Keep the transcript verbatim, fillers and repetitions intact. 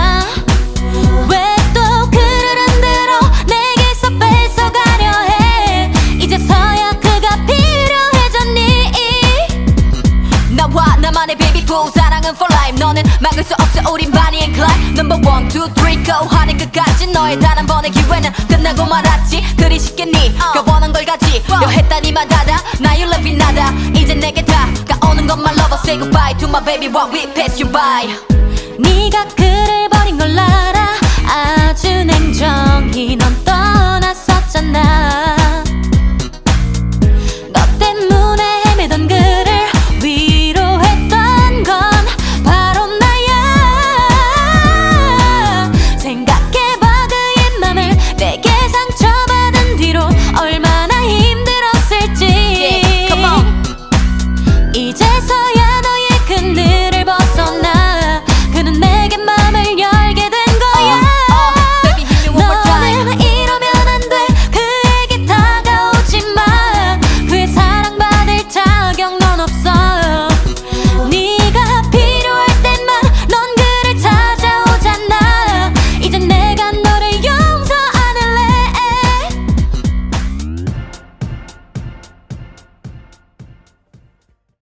거야? 왜 또 그러는 대로 내게서 뺏어가려 해? 이제서야 그가 필요해졌니? 나와 나만의 baby boo 사랑은 for life. 너는 막을 수 없어 우린 Bonnie and Clyde. Number one, two, three, go 하는 끝까지 너의 단 한 번의 기회는 끝나고 말았지. 그리 쉽겠니? 그 원한 걸 가지려 했다니 맞아다. Now you love it 나다. 이제 내게 다가오는 것만 lover. Say goodbye to my baby while we pass you by. 네가 그를